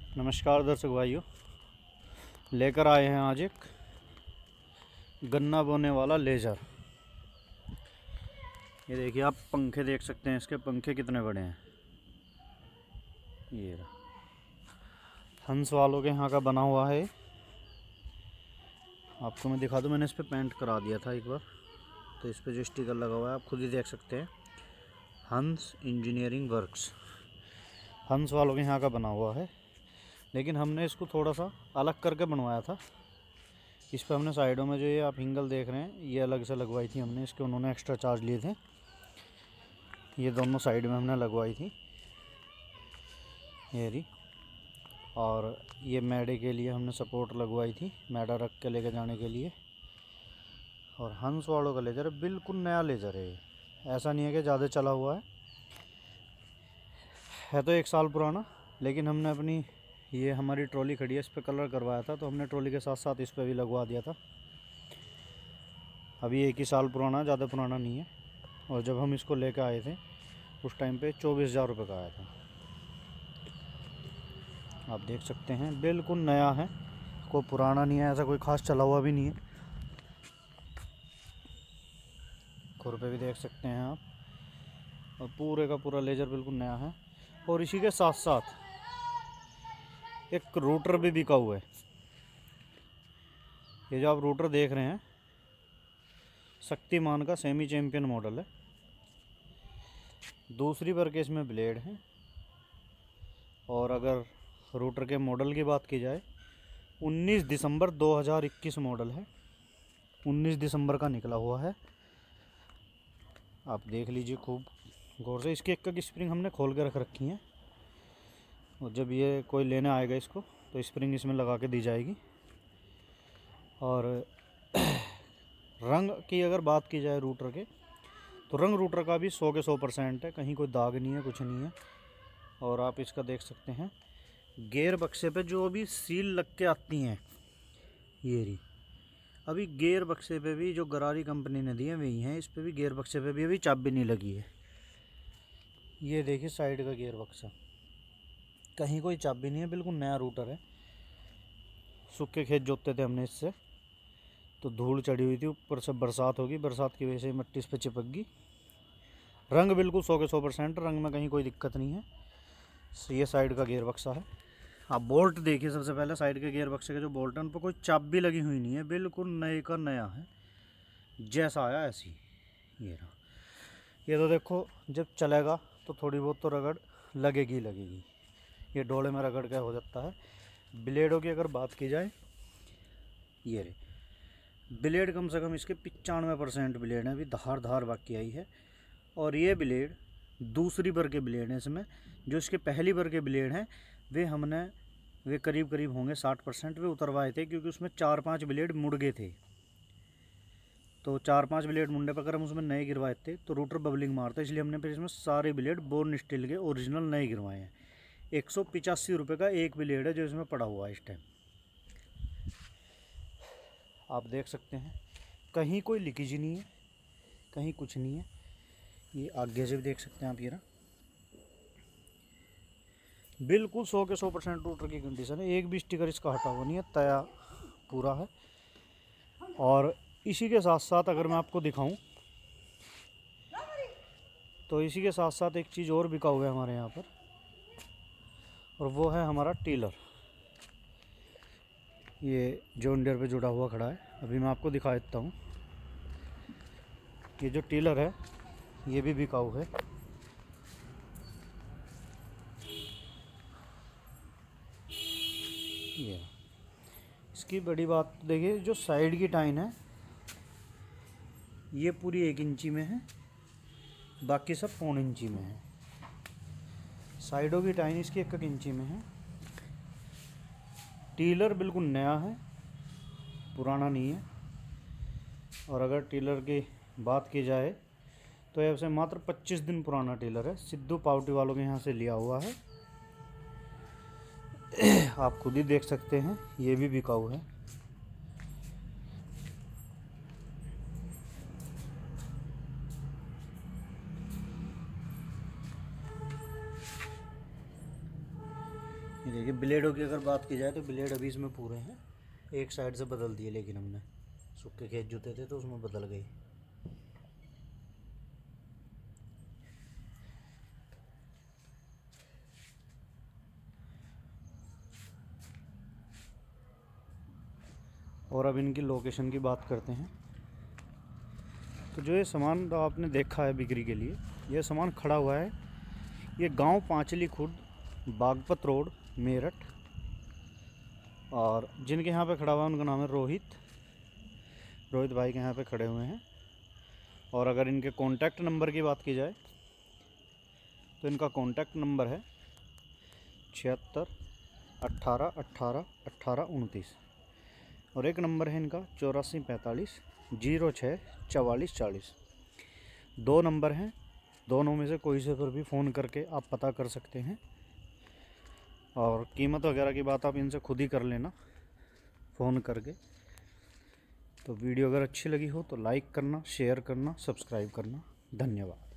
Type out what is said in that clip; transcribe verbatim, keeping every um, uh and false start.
नमस्कार दर्शक भाइयों, लेकर आए हैं आज एक गन्ना बोने वाला लेज़र। ये देखिए, आप पंखे देख सकते हैं, इसके पंखे कितने बड़े हैं। ये रहा, हंस वालों के यहाँ का बना हुआ है। आपको मैं दिखा दूँ, मैंने इस पर पेंट करा दिया था एक बार, तो इस पर जो स्टिकर लगा हुआ है आप खुद ही देख सकते हैं, हंस इंजीनियरिंग वर्क्स। हंस वालों के यहाँ का बना हुआ है, लेकिन हमने इसको थोड़ा सा अलग करके बनवाया था। इस पर हमने साइडों में जो ये आप हिंगल देख रहे हैं, ये अलग से लगवाई थी हमने। इसके उन्होंने एक्स्ट्रा चार्ज लिए थे। ये दोनों साइड में हमने लगवाई थी, ये रही। और ये मैडे के लिए हमने सपोर्ट लगवाई थी, मैडा रख के लेके जाने के लिए। और हंस वालों का लेज़र है, बिल्कुल नया लेज़र है। ऐसा नहीं है कि ज़्यादा चला हुआ है है तो एक साल पुराना, लेकिन हमने अपनी ये हमारी ट्रॉली खड़ी है, इस पर कलर करवाया था, तो हमने ट्रॉली के साथ साथ इस पर भी लगवा दिया था। अभी एक ही साल पुराना, ज़्यादा पुराना नहीं है। और जब हम इसको लेकर आए थे उस टाइम पे चौबीस हज़ार रुपये का आया था। आप देख सकते हैं, बिल्कुल नया है, कोई पुराना नहीं है, ऐसा कोई ख़ास चला हुआ भी नहीं है। खुरपे भी देख सकते हैं आप, और पूरे का पूरा लेज़र बिल्कुल नया है। और इसी के साथ साथ एक रूटर भी बिका हुआ है। ये जो आप रूटर देख रहे हैं, शक्तिमान का सेमी चैम्पियन मॉडल है। दूसरी बार के इसमें ब्लेड है। और अगर रूटर के मॉडल की बात की जाए, उन्नीस दिसंबर दो हज़ार इक्कीस मॉडल है, उन्नीस दिसंबर का निकला हुआ है। आप देख लीजिए खूब गौर से। इसकी एक एक स्प्रिंग हमने खोल के रख रखी है, और जब ये कोई लेने आएगा इसको, तो स्प्रिंग इसमें लगा के दी जाएगी। और रंग की अगर बात की जाए रूटर के, तो रंग रूटर का भी सौ के सौ परसेंट है, कहीं कोई दाग नहीं है, कुछ नहीं है। और आप इसका देख सकते हैं, गेयर बक्से पे जो भी सील लग के आती हैं, ये रही। अभी गेयर बक्से पे भी जो गरारी कंपनी ने दिए वही हैं, इस पे भी गेयर बक्से पे भी अभी चाबी नहीं लगी है। ये देखिए साइड का गेयर बक्सा, कहीं कोई चाबी नहीं है, बिल्कुल नया रूटर है। सूखे खेत जोतते थे हमने इससे, तो धूल चढ़ी हुई थी, ऊपर से बरसात होगी, बरसात की वजह से मिट्टी इस पर चिपक गई। रंग बिल्कुल सौ के सौ परसेंट, रंग में कहीं कोई दिक्कत नहीं है। ये साइड का गेयर बक्सा है। आप बोल्ट देखिए, सबसे पहले साइड के गियर बक्से के जो बोल्ट हैं उन पर कोई चाबी लगी हुई नहीं है, बिल्कुल नए का नया है, जैसा आया ऐसी। ये रहा। ये तो देखो, जब चलेगा तो थोड़ी बहुत तो रगड़ लगेगी लगेगी ये डोले में रगड़ के हो जाता है। ब्लेडों की अगर बात की जाए, ये रहे ब्लेड, कम से कम इसके पचानवे परसेंट ब्लेड हैं, अभी धार धार बाकी आई है। और ये ब्लेड दूसरी बार के ब्लेड हैं इसमें। जो इसके पहली बार के ब्लेड हैं वे हमने वे करीब करीब होंगे साठ परसेंट वे उतरवाए थे, क्योंकि उसमें चार पांच ब्लेड मुड़ गए थे। तो चार पांच ब्लेड मुड़ने पर अगर हम उसमें नए गिरवाए थे तो रूटर बबलिंग मारता, इसलिए हमने फिर इसमें सारे ब्लेड बोर्न स्टील के ओरिजिनल नए गिरवाए हैं। एक सौ पिचासी रुपये का एक ब्लेड है जो इसमें पड़ा हुआ है इस टाइम। आप देख सकते हैं, कहीं कोई लीकेज नहीं है, कहीं कुछ नहीं है। ये आगे से भी देख सकते हैं आप, ये ना बिल्कुल सौ के सौ परसेंट रूटर की कंडीशन है, एक भी स्टिकर इसका हटा हुआ नहीं है, तया पूरा है। और इसी के साथ साथ अगर मैं आपको दिखाऊं, तो इसी के साथ साथ एक चीज़ और बिका हुआ है हमारे यहाँ पर, और वो है हमारा टीलर। ये जॉन डियर पे जुड़ा हुआ खड़ा है, अभी मैं आपको दिखा देता हूँ। ये जो टीलर है ये भी बिकाऊ है। ये इसकी बड़ी बात देखिए, जो साइड की टाइन है ये पूरी एक इंची में है, बाकी सब पौन इंची में है। साइडों की टाइन इसकी एक एक इंची में है। टीलर बिल्कुल नया है, पुराना नहीं है। और अगर टीलर की बात की जाए तो ऐसे मात्र पच्चीस दिन पुराना टीलर है, सिद्धू पावटी वालों के यहाँ से लिया हुआ है। आप खुद ही देख सकते हैं, ये भी बिकाऊ है। ये देखिए ब्लेडों की अगर बात की जाए तो ब्लेड अभी इसमें पूरे हैं, एक साइड से बदल दिए, लेकिन हमने सूखे खेत जूते थे तो उसमें बदल गई। और अब इनकी लोकेशन की बात करते हैं। तो जो ये सामान आपने देखा है बिक्री के लिए, ये सामान खड़ा हुआ है, ये गांव पांचली खुर्द, बागपत रोड, मेरठ। और जिनके यहाँ पे खड़ा हुआ है उनका नाम है रोहित। रोहित भाई के यहाँ पे खड़े हुए हैं। और अगर इनके कॉन्टैक्ट नंबर की बात की जाए तो इनका कॉन्टैक्ट नंबर है छिहत्तर अट्ठारह अट्ठारह अट्ठारह उनतीस, और एक नंबर है इनका चौरासी पैंतालीस जीरो छः चवालीस चालीस। दो नंबर हैं, दोनों में से कोई से पर भी फ़ोन करके आप पता कर सकते हैं। और कीमत वगैरह की बात आप इनसे खुद ही कर लेना फ़ोन करके। तो वीडियो अगर अच्छी लगी हो तो लाइक करना, शेयर करना, सब्सक्राइब करना। धन्यवाद।